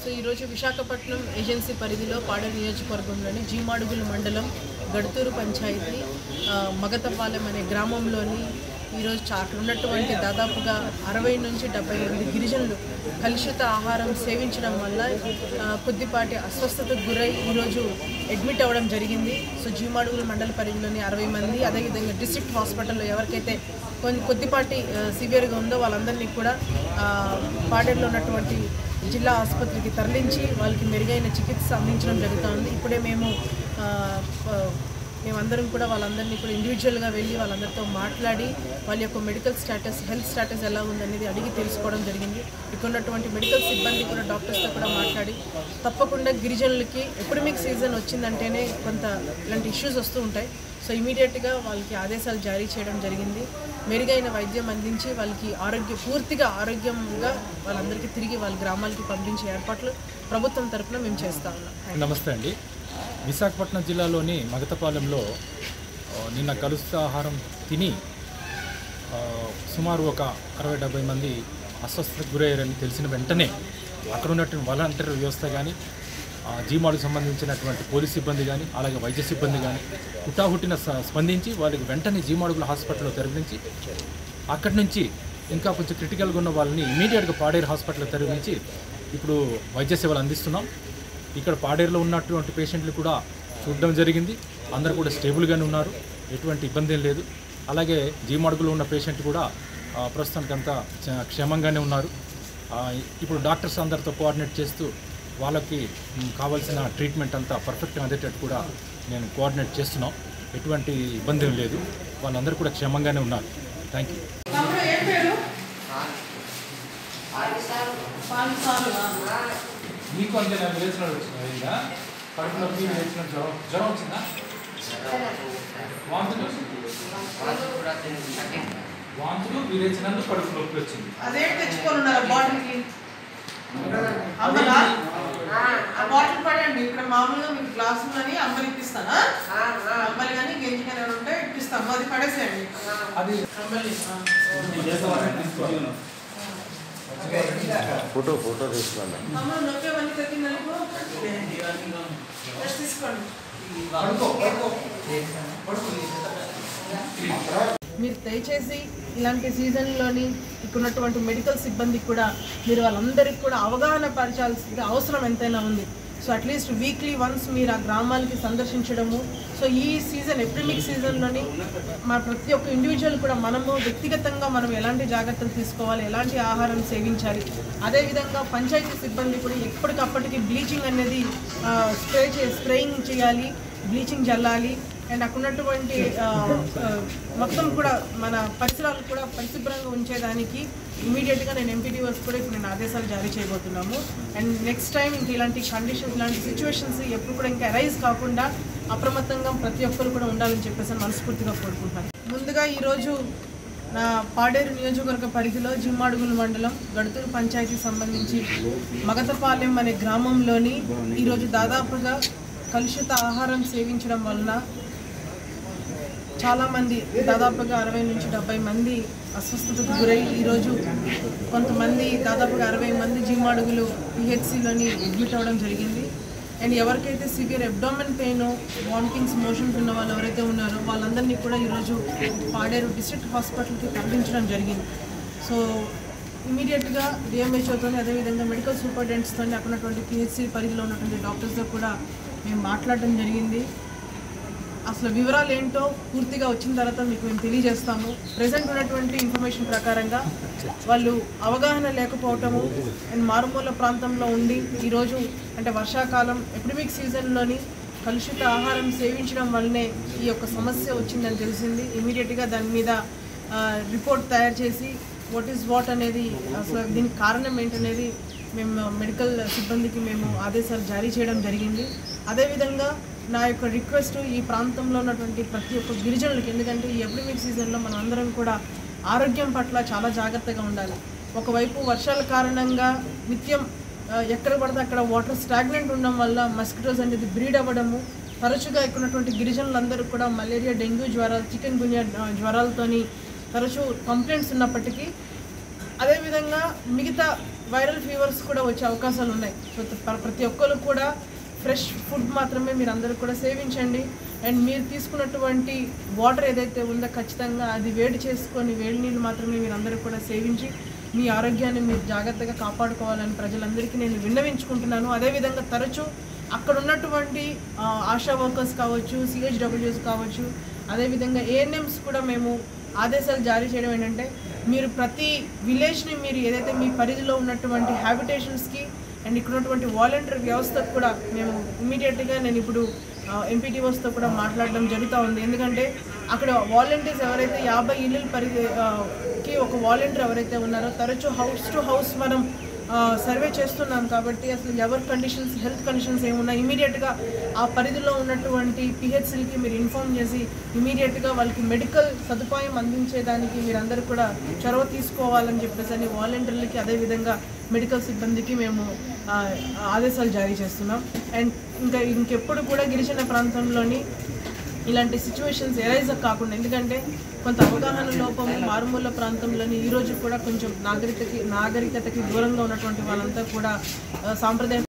So ఈరోజు Visakhapatnam agency పరిధిలో పాడేరు నియోజకవర్గంలోని జీమాడుగుల మండలం గడుతూరు పంచాయతీ మగతపాలెం అనే గ్రామంలోని ఈరోజు అక్కడ ఉన్నటువంటి దాదాపుగా 60 నుంచి 70 మంది గిరిజనులు కలుషిత ఆహారం సేవించడం వల్ల కొద్దిపాటి అస్వస్థతకు గురై ఈరోజు అడ్మిట్ అవ్వడం జరిగింది. సో జీమాడుగుల మండల పరిధిలోని 60 మంది, అదేవిధంగా డిస్ట్రిక్ట్ హాస్పిటల్లో ఎవరికైతే కొద్దిపాటి సివియర్గా ఉందో వాళ్ళందరినీ కూడా పాడేరులో ఉన్నటువంటి జిల్లా ఆసుపత్రికి తరలించి వాళ్ళకి మెరుగైన చికిత్స అందించడం జరుగుతుంది. ఇప్పుడే మేమందరం కూడా వాళ్ళందరినీ కూడా ఇండివిజువల్గా వెళ్ళి వాళ్ళందరితో మాట్లాడి వాళ్ళ యొక్క మెడికల్ స్టేటస్, హెల్త్ స్టేటస్ ఎలా ఉందనేది అడిగి తెలుసుకోవడం జరిగింది. ఇక్కడ ఉన్నటువంటి మెడికల్ సిబ్బంది కూడా డాక్టర్స్తో కూడా మాట్లాడి తప్పకుండా గిరిజనులకి ఎపిడమిక్ సీజన్ వచ్చిందంటేనే కొంత ఇలాంటి ఇష్యూస్ వస్తూ ఉంటాయి. సో ఇమీడియట్గా వాళ్ళకి ఆదేశాలు జారీ చేయడం జరిగింది. మెరుగైన వైద్యం అందించి వాళ్ళకి పూర్తిగా ఆరోగ్యంగా వాళ్ళందరికీ తిరిగి వాళ్ళ గ్రామాలకి పంపించే ఏర్పాట్లు ప్రభుత్వం తరఫున మేము చేస్తా ఉన్నాం. నమస్తే అండి. విశాఖపట్నం జిల్లాలోని మగతపాలెంలో నిన్న కలుషిత ఆహారం తిని సుమారు ఒక 60-70 మంది అస్వస్థతకు గురయ్యారని తెలిసిన వెంటనే అక్కడ ఉన్నటువంటి వాలంటీర్ వ్యవస్థ కానీ, జీమాడుకు సంబంధించినటువంటి పోలీస్ సిబ్బంది కానీ, అలాగే వైద్య సిబ్బంది కానీ హుటాహుటిన స్పందించి వాళ్ళకి వెంటనే జీమాడుగుల హాస్పిటల్లో తరలించి అక్కడి నుంచి ఇంకా కొంచెం క్రిటికల్గా ఉన్న వాళ్ళని ఇమీడియట్గా పాడేరు హాస్పిటల్లో తరలించి ఇప్పుడు వైద్య సేవలు అందిస్తున్నాం. ఇక్కడ పాడేరులో ఉన్నటువంటి పేషెంట్లు కూడా చూడడం జరిగింది. అందరూ కూడా స్టేబుల్గానే ఉన్నారు, ఎటువంటి ఇబ్బంది ఏం లేదు. అలాగే జీమాడుగులో ఉన్న పేషెంట్ కూడా ప్రస్తుతానికి అంతా క్షేమంగానే ఉన్నారు. ఇప్పుడు డాక్టర్స్ అందరితో కోఆర్డినేట్ చేస్తూ వాళ్ళకి కావాల్సిన ట్రీట్మెంట్ అంతా పర్ఫెక్ట్గా అందేటట్టు కూడా నేను కోఆర్డినేట్ చేస్తున్నాం. ఎటువంటి ఇబ్బంది ఏం లేదు, వాళ్ళందరూ కూడా క్షేమంగానే ఉన్నారు. Thank you. మీకు అంతే నాకు వేసినాడు వచ్చిందా? కడుపులో మీరు వేసిన జ్వరం వచ్చిందా? వాంతులు మీరు వేసినందుకు కడుపు నొప్పి వచ్చింది. అదే తెచ్చుకోనున్నారు బాటిల్కి. బాటిల్ పడండి. ఇక్కడ మామూలుగా మీకు గ్లాసులని అంబలి ఇప్పిస్తానా? అంబలి కానీ గెంజి కానీ ఉంటే ఇప్పిస్తాము, అది పడేసేయండి. అది అంబలి ఫోటో తీసుకోండి. నొప్పేవన్నీ తగ్గిందనుకో తీసుకోండి. మీరు దయచేసి ఇలాంటి సీజన్లోని ఇక్కడున్నటువంటి మెడికల్ సిబ్బందికి కూడా మీరు వాళ్ళందరికీ కూడా అవగాహన పరచాల్సిన అవసరం ఎంతైనా ఉంది. సో అట్లీస్ట్ వీక్లీ వన్స్ మీరు ఆ గ్రామాలకి సందర్శించడము. సో ఈ సీజన్ ఎపిడమిక్ సీజన్లోని మా ప్రతి ఒక్క ఇండివిజువల్ కూడా మనము వ్యక్తిగతంగా మనం ఎలాంటి జాగ్రత్తలు తీసుకోవాలి, ఎలాంటి ఆహారం సేవించాలి, అదేవిధంగా పంచాయతీ సిబ్బంది కూడా ఎప్పటికప్పటికి బ్లీచింగ్ అనేది స్ప్రేయింగ్ చేయాలి, బ్లీచింగ్ చల్లాలి. అండ్ అక్కడ ఉన్నటువంటి మొత్తం కూడా మన పరిసరాలు కూడా పరిశుభ్రంగా ఉంచేదానికి ఇమీడియట్గా నేను ఎంపీడీఓస్ కూడా ఇప్పుడు నేను ఆదేశాలు జారీ చేయబోతున్నాము. అండ్ నెక్స్ట్ టైం ఇంక ఇలాంటి కండిషన్స్, ఇలాంటి సిచ్యువేషన్స్ ఎప్పుడు కూడా ఇంకా అరైజ్ కాకుండా అప్రమత్తంగా ప్రతి ఒక్కరు కూడా ఉండాలని చెప్పేసి మనస్ఫూర్తిగా కోరుకుంటున్నాను. ముందుగా ఈరోజు నా పాడేరు నియోజకవర్గ పరిధిలో జీమాడుగుల మండలం గడుతూరు పంచాయతీకి సంబంధించి మగతపాలెం అనే గ్రామంలోని ఈరోజు దాదాపుగా కలుషిత ఆహారం సేవించడం వలన చాలామంది, దాదాపుగా 60 నుంచి 70 మంది అస్వస్థతకు గురై ఈరోజు కొంతమంది దాదాపుగా 60 మంది జీమాడుగులు పిహెచ్సిలోని అడ్మిట్ అవ్వడం జరిగింది. అండ్ ఎవరికైతే severe abdomen pain, vomitings, motions ఉన్న వాళ్ళు ఎవరైతే ఉన్నారో వాళ్ళందరినీ కూడా ఈరోజు పాడేరు డిస్ట్రిక్ట్ హాస్పిటల్కి తరలించడం జరిగింది. సో ఇమీడియట్గా డిఎంహెచ్ఓతో, అదేవిధంగా మెడికల్ సూపరింటెండెంట్స్తో, అక్కడ ఉన్నటువంటి పిహెచ్సి పరిధిలో ఉన్నటువంటి డాక్టర్స్తో కూడా మేము మాట్లాడడం జరిగింది. అసలు వివరాలు ఏంటో పూర్తిగా వచ్చిన తర్వాత మీకు మేము తెలియజేస్తాము. ప్రజెంట్ ఉన్నటువంటి ఇన్ఫర్మేషన్ ప్రకారంగా వాళ్ళు అవగాహన లేకపోవటము అండ్ మారుమూల ప్రాంతంలో ఉండి ఈరోజు అంటే వర్షాకాలం ఎపిడమిక్ సీజన్లోని కలుషిత ఆహారం సేవించడం వల్లనే ఈ యొక్క సమస్య వచ్చిందని తెలిసింది. ఇమీడియట్గా దాని మీద రిపోర్ట్ తయారు చేసి వాట్ అనేది అసలు దీనికి కారణం ఏంటనేది మేము మెడికల్ సిబ్బందికి మేము ఆదేశాలు జారీ చేయడం జరిగింది. అదేవిధంగా నా యొక్క రిక్వెస్ట్ ఈ ప్రాంతంలో ఉన్నటువంటి ప్రతి ఒక్క గిరిజనులకి, ఎందుకంటే ఈ ఎపిడమిక్ సీజన్లో మనం అందరం కూడా ఆరోగ్యం పట్ల చాలా జాగ్రత్తగా ఉండాలి. ఒకవైపు వర్షాల కారణంగా నిత్యం ఎక్కడ పడితే అక్కడ వాటర్ స్టాగ్నెంట్ ఉండడం వల్ల మస్కిటోస్ అనేది బ్రీడ్ అవ్వడము, తరచుగా ఇక్కడ ఉన్నటువంటి గిరిజనులందరూ కూడా మలేరియా, డెంగ్యూ జ్వరాలు, చికెన్ గున్యా జ్వరాలతోని తరచూ కంప్లైంట్స్ ఉన్నప్పటికీ, అదేవిధంగా మిగతా వైరల్ ఫీవర్స్ కూడా వచ్చే అవకాశాలు ఉన్నాయి. సో ప్రతి ఒక్కరు కూడా ఫ్రెష్ ఫుడ్ మాత్రమే మీరు అందరూ కూడా సేవించండి. అండ్ మీరు తీసుకున్నటువంటి వాటర్ ఏదైతే ఉందో ఖచ్చితంగా అది వేడి చేసుకొని వేడి నీళ్ళు మాత్రమే మీరు అందరూ కూడా సేవించి మీ ఆరోగ్యాన్ని మీరు జాగ్రత్తగా కాపాడుకోవాలని ప్రజలందరికీ నేను విన్నవించుకుంటున్నాను. అదేవిధంగా తరచూ అక్కడ ఉన్నటువంటి ఆశా వర్కర్స్ కావచ్చు, CHWs కావచ్చు, అదేవిధంగా ANMs కూడా మేము ఆదేశాలు జారీ చేయడం ఏంటంటే మీరు ప్రతి విలేజ్ని మీరు ఏదైతే మీ పరిధిలో ఉన్నటువంటి హ్యాబిటేషన్స్కి అండ్ ఇక్కడ ఉన్నటువంటి వాలంటీర్ వ్యవస్థకు కూడా మేము ఇమీడియట్గా నేను ఇప్పుడు MPTOస్తో కూడా మాట్లాడడం జరుగుతూ ఉంది. ఎందుకంటే అక్కడ వాలంటీర్స్ ఎవరైతే 50 ఇళ్ళ పరిధికి ఒక వాలంటీర్ ఎవరైతే ఉన్నారో తరచూ హౌస్ టు హౌస్ మనం సర్వే చేస్తున్నాం కాబట్టి అసలు ఎవరి కండిషన్స్ హెల్త్ కండిషన్స్ ఏమున్నా ఇమీడియట్గా ఆ పరిధిలో ఉన్నటువంటి PHCలకి మీరు ఇన్ఫార్మ్ చేసి ఇమీడియట్గా వాళ్ళకి మెడికల్ సదుపాయం అందించేదానికి మీరందరూ కూడా చొరవ తీసుకోవాలని చెప్పేసి అని వాలంటీర్లకి అదేవిధంగా మెడికల్ సిబ్బందికి మేము ఆదేశాలు జారీ చేస్తున్నాం. అండ్ ఇంకెప్పుడు కూడా గిరిజన ప్రాంతంలోని ఇలాంటి సిచ్యువేషన్స్ ఎరైజ్ కాకుండా, ఎందుకంటే కొంత అవగాహన లోపము మారుమూల ప్రాంతంలోని ఈరోజు కూడా కొంచెం నాగరికతకి దూరంగా ఉన్నటువంటి వాళ్ళంతా కూడా సాంప్రదాయ